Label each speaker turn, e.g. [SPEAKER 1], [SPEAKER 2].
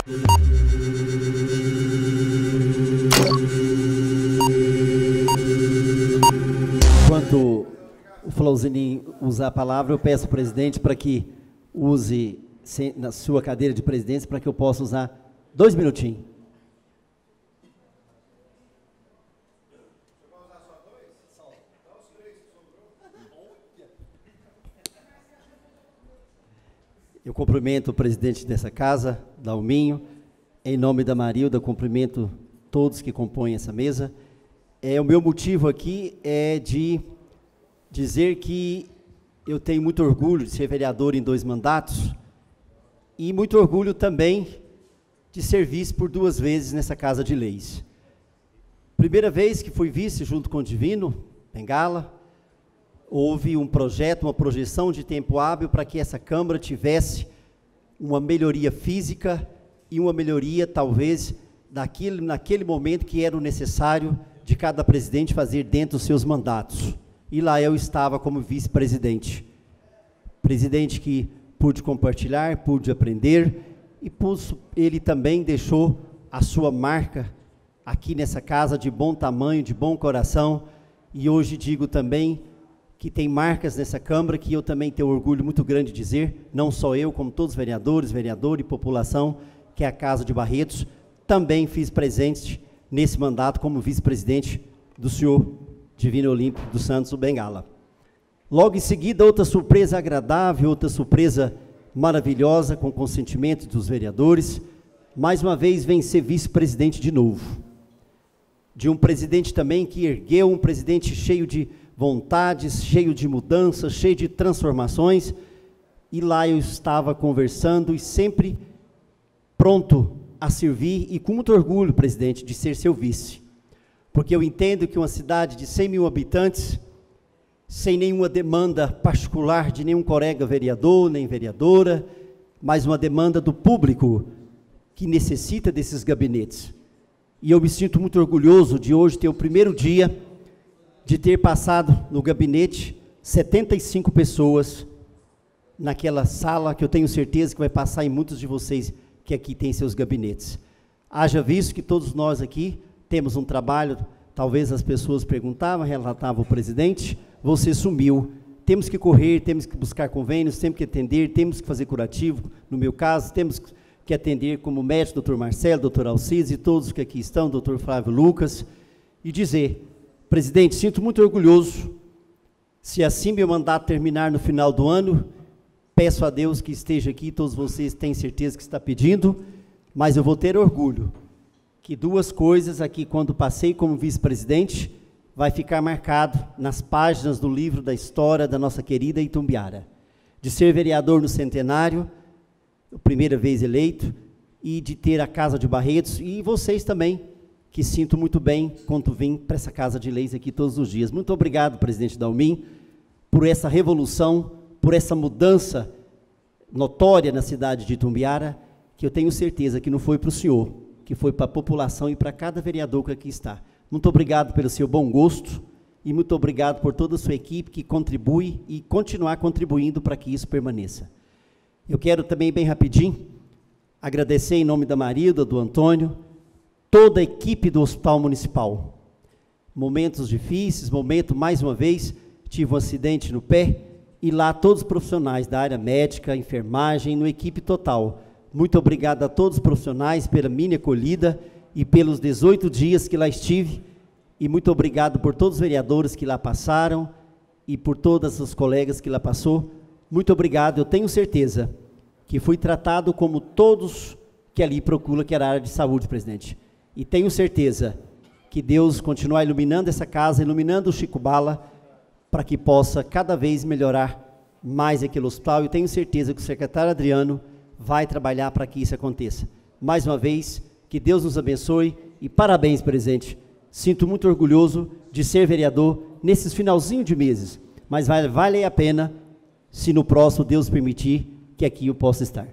[SPEAKER 1] Enquanto o Flauzini usar a palavra, eu peço ao presidente para que use na sua cadeira de presidência, para que eu possa usar 2 minutinhos. Eu cumprimento o presidente dessa casa, Dalminho, em nome da Marilda, cumprimento todos que compõem essa mesa. O meu motivo aqui é de dizer que eu tenho muito orgulho de ser vereador em 2 mandatos e muito orgulho também de ser vice por 2 vezes nessa Casa de Leis. Primeira vez que fui vice junto com o Divino Bengala, houve um projeto, uma projeção de tempo hábil para que essa Câmara tivesse uma melhoria física e uma melhoria, talvez, naquele momento que era o necessário de cada presidente fazer dentro dos seus mandatos. E lá eu estava como vice-presidente. Presidente que pude compartilhar, pude aprender, e ele também deixou a sua marca aqui nessa casa de bom tamanho, de bom coração, e hoje digo também que tem marcas nessa Câmara que eu também tenho orgulho muito grande de dizer, não só eu, como todos os vereadores e população, que é a Casa de Barretos, também fiz presente nesse mandato como vice-presidente do senhor Divino Olímpio dos Santos, o Bengala. Logo em seguida, outra surpresa agradável, outra surpresa maravilhosa, com consentimento dos vereadores, mais uma vez vem ser vice-presidente de novo. De um presidente também que ergueu, um presidente cheio de vontades, cheio de mudanças, cheio de transformações, e lá eu estava conversando e sempre pronto a servir, e com muito orgulho, presidente, de ser seu vice, porque eu entendo que uma cidade de 100 mil habitantes, sem nenhuma demanda particular de nenhum colega vereador, nem vereadora, mas uma demanda do público que necessita desses gabinetes. E eu me sinto muito orgulhoso de hoje ter o primeiro dia de ter passado no gabinete 75 pessoas naquela sala que eu tenho certeza que vai passar em muitos de vocês que aqui têm seus gabinetes. Haja visto que todos nós aqui temos um trabalho, talvez as pessoas perguntavam, relatavam o presidente, você sumiu, temos que correr, temos que buscar convênios, temos que atender, temos que fazer curativo, no meu caso, temos que atender como médico, doutor Marcelo, doutor Alcides e todos que aqui estão, doutor Flávio Lucas, e dizer, presidente, sinto muito orgulhoso, se assim meu mandato terminar no final do ano, peço a Deus que esteja aqui, todos vocês têm certeza que está pedindo, mas eu vou ter orgulho, que 2 coisas aqui, quando passei como vice-presidente, vai ficar marcado nas páginas do livro da história da nossa querida Itumbiara, de ser vereador no centenário, primeira vez eleito, e de ter a Casa de Barretos, e vocês também, que sinto muito bem quando vim para essa Casa de Leis aqui todos os dias. Muito obrigado, presidente Dalmin, por essa revolução, por essa mudança notória na cidade de Itumbiara, que eu tenho certeza que não foi para o senhor, que foi para a população e para cada vereador que aqui está. Muito obrigado pelo seu bom gosto e muito obrigado por toda a sua equipe que contribui e continuar contribuindo para que isso permaneça. Eu quero também, bem rapidinho, agradecer em nome da Marilda, do Antônio, toda a equipe do Hospital Municipal. Momentos difíceis, mais uma vez, tive um acidente no pé, e lá todos os profissionais da área médica, enfermagem, no equipe total. Muito obrigado a todos os profissionais pela minha acolhida e pelos 18 dias que lá estive, e muito obrigado por todos os vereadores que lá passaram e por todas as colegas que lá passou. Muito obrigado, eu tenho certeza que fui tratado como todos que ali procuram, que era a área de saúde, presidente. E tenho certeza que Deus continua iluminando essa casa, iluminando o Chico Bala, para que possa cada vez melhorar mais aquele hospital. E tenho certeza que o secretário Adriano vai trabalhar para que isso aconteça. Mais uma vez, que Deus nos abençoe e parabéns, presidente. Sinto muito orgulhoso de ser vereador nesses finalzinho de meses, mas vai valer a pena se no próximo Deus permitir que aqui eu possa estar.